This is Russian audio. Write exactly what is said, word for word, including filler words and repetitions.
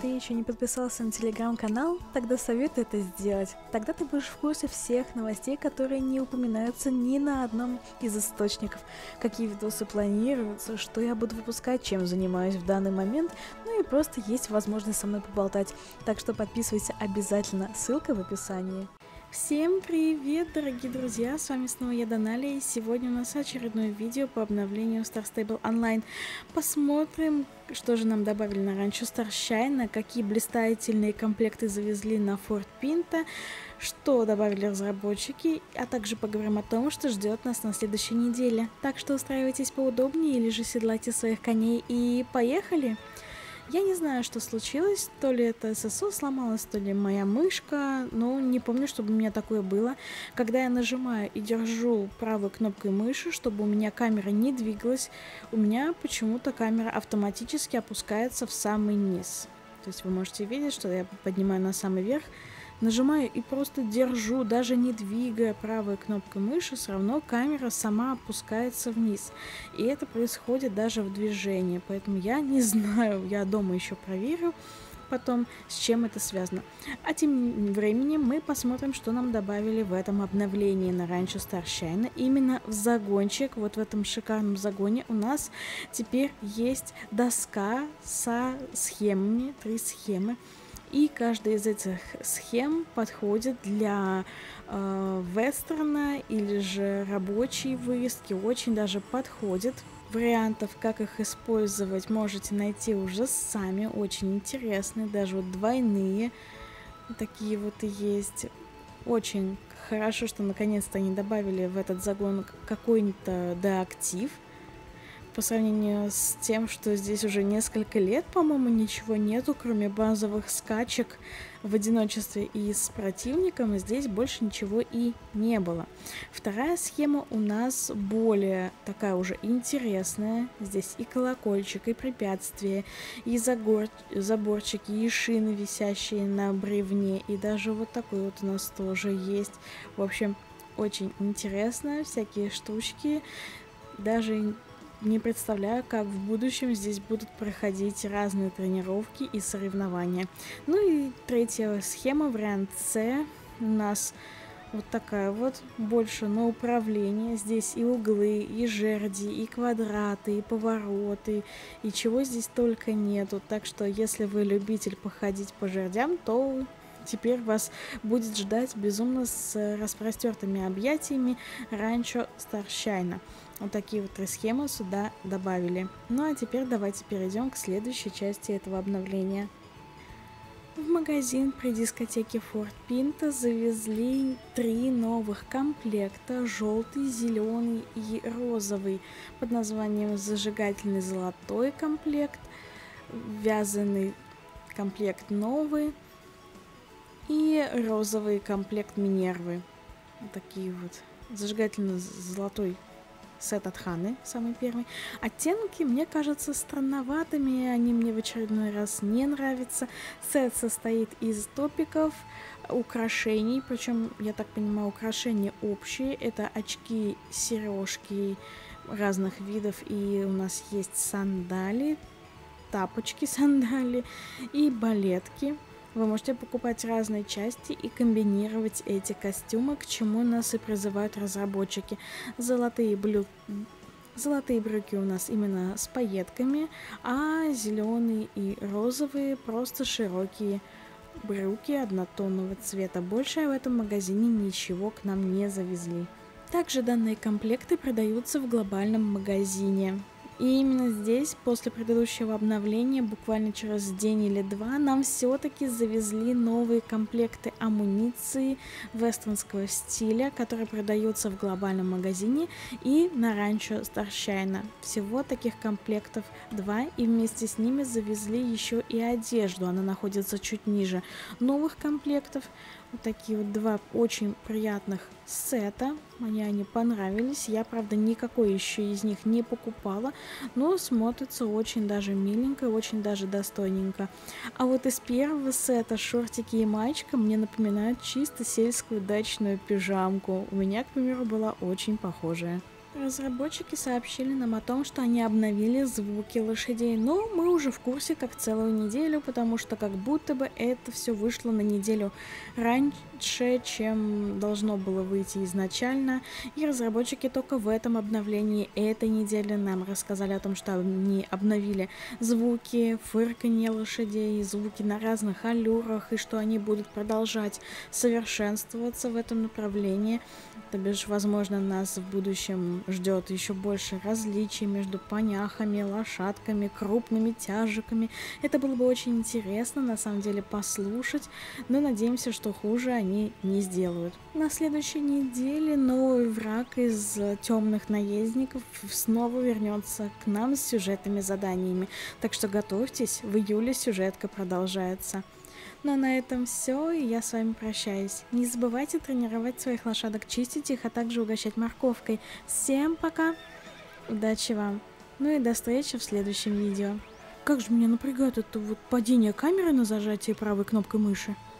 ты еще не подписался на телеграм-канал, тогда советую это сделать. Тогда ты будешь в курсе всех новостей, которые не упоминаются ни на одном из источников. Какие видосы планируются, что я буду выпускать, чем занимаюсь в данный момент, ну и просто есть возможность со мной поболтать. Так что подписывайся обязательно, ссылка в описании. Всем привет, дорогие друзья, с вами снова я, Даналия, и сегодня у нас очередное видео по обновлению Star Stable Online. Посмотрим, что же нам добавили на ранчо Старшайна, какие блистательные комплекты завезли на Форт Пинта, что добавили разработчики, а также поговорим о том, что ждет нас на следующей неделе. Так что устраивайтесь поудобнее или же седлайте своих коней и поехали! Я не знаю, что случилось, то ли это эс эс о сломалось, то ли моя мышка, но не помню, чтобы у меня такое было. Когда я нажимаю и держу правой кнопкой мыши, чтобы у меня камера не двигалась, у меня почему-то камера автоматически опускается в самый низ. То есть вы можете видеть, что я поднимаю на самый верх, нажимаю и просто держу, даже не двигая правой кнопкой мыши, все равно камера сама опускается вниз. И это происходит даже в движении, поэтому я не знаю, я дома еще проверю потом, с чем это связано. А тем временем мы посмотрим, что нам добавили в этом обновлении на ранчо Старшайна. Именно в загончик, вот в этом шикарном загоне у нас теперь есть доска со схемами, три схемы. И каждая из этих схем подходит для э, вестерна или же рабочей выездки, очень даже подходит. Вариантов, как их использовать, можете найти уже сами, очень интересные, даже вот двойные такие вот и есть. Очень хорошо, что наконец-то они добавили в этот загон какой-то деактив. По сравнению с тем, что здесь уже несколько лет, по-моему, ничего нету, кроме базовых скачек в одиночестве и с противником, здесь больше ничего и не было. Вторая схема у нас более такая уже интересная. Здесь и колокольчик, и препятствия, и загор... заборчики, и шины, висящие на бревне, и даже вот такой вот у нас тоже есть. В общем, очень интересно, всякие штучки, даже не представляю, как в будущем здесь будут проходить разные тренировки и соревнования. Ну и третья схема, вариант С, у нас вот такая вот, больше на управление. Здесь и углы, и жерди, и квадраты, и повороты, и чего здесь только нету. Так что, если вы любитель походить по жердям, то теперь вас будет ждать безумно с распростертыми объятиями ранчо Старшайна. Вот такие вот три схемы сюда добавили. Ну а теперь давайте перейдем к следующей части этого обновления. В магазин при дискотеке Форт Пинта завезли три новых комплекта: желтый, зеленый и розовый, под названием зажигательный золотой комплект, вязаный комплект новый и розовый комплект Минервы. Вот такие вот. Зажигательный золотой сет от Ханы, самый первый. Оттенки, мне кажется, странноватыми, они мне в очередной раз не нравятся. Сет состоит из топиков, украшений, причем, я так понимаю, украшения общие. Это очки, сережки разных видов, и у нас есть сандали, тапочки, сандали и балетки. Вы можете покупать разные части и комбинировать эти костюмы, к чему нас и призывают разработчики. Золотые, блю... Золотые брюки у нас именно с пайетками, а зеленые и розовые просто широкие брюки однотонного цвета. Больше в этом магазине ничего к нам не завезли. Также данные комплекты продаются в глобальном магазине. И именно здесь, после предыдущего обновления, буквально через день или два, нам все-таки завезли новые комплекты амуниции вестернского стиля, которые продаются в глобальном магазине и на ранчо Старшайна. Всего таких комплектов два, и вместе с ними завезли еще и одежду, она находится чуть ниже новых комплектов. Вот такие вот два очень приятных сета. Мне они понравились. Я, правда, никакой еще из них не покупала, но смотрится очень даже миленько, очень даже достойненько. А вот из первого сета шортики и маечка мне напоминают чисто сельскую дачную пижамку. У меня, к примеру, была очень похожая. Разработчики сообщили нам о том, что они обновили звуки лошадей, но мы уже в курсе как целую неделю, потому что как будто бы это все вышло на неделю раньше, чем должно было выйти изначально, и разработчики только в этом обновлении этой недели нам рассказали о том, что они обновили звуки, фырканье лошадей, звуки на разных аллюрах, и что они будут продолжать совершенствоваться в этом направлении. То бишь, возможно, нас в будущем ждет еще больше различий между поняхами, лошадками, крупными тяжиками. Это было бы очень интересно, на самом деле, послушать, но надеемся, что хуже они не сделают. На следующей неделе новый враг из темных наездников снова вернется к нам с сюжетными заданиями, так что готовьтесь, в июле сюжетка продолжается. Ну а на этом все, и я с вами прощаюсь. Не забывайте тренировать своих лошадок, чистить их, а также угощать морковкой. Всем пока, удачи вам, ну и до встречи в следующем видео. Как же меня напрягает это вот падение камеры на зажатие правой кнопкой мыши.